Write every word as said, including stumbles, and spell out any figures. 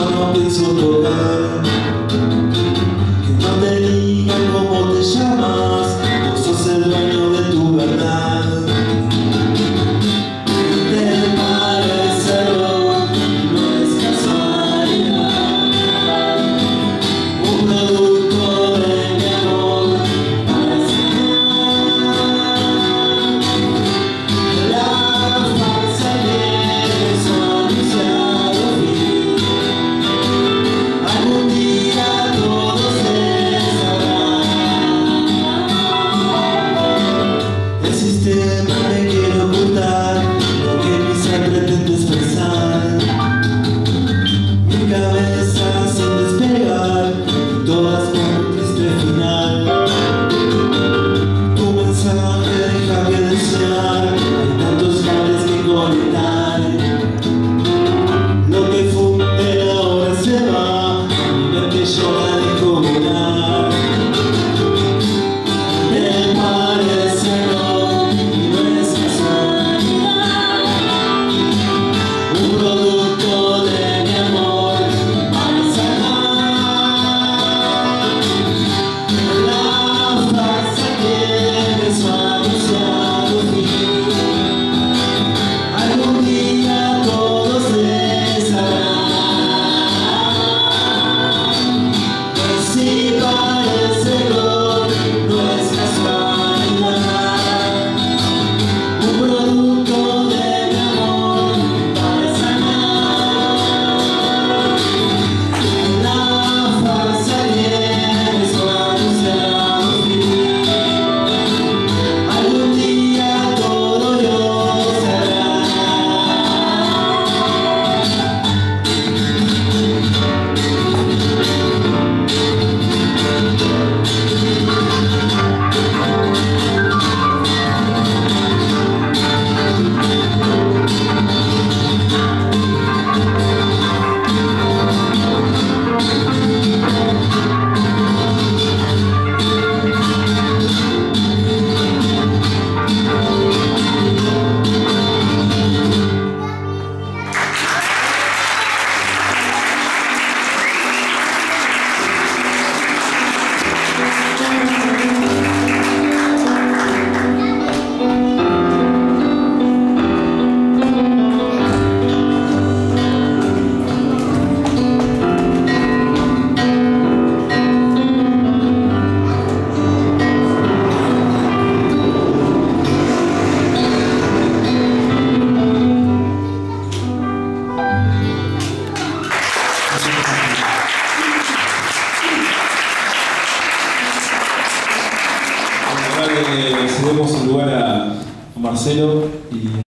no pienso tocar. Que no te digan cómo te llamas, vos sos el dueño de tu verdad. Te parece rock, no es casualidad. Un producto de mi amor para sanar la falsa de su anunciado fin. Algún día todo se sabrá. El sistema me quiere ocultar lo que mi ser pretende expresar. Mi cabeza sin despegar y todas con un triste final. Tu mensaje deja que desear, hay tantos cables que conectar. Lo que funde ahora se va, mi mente llora de cobrar. Me parece no, y no es casualidad. Un producto de mi amor para sanar la farsa que su anunciado fin. Algún día todo se sabrá. Si parece rock, no es casualidad. Un producto de mi amor para sanar la farsa que su anunciado fin. Algún día todo lo sabrá. Ahora le cedemos el lugar a Marcelo y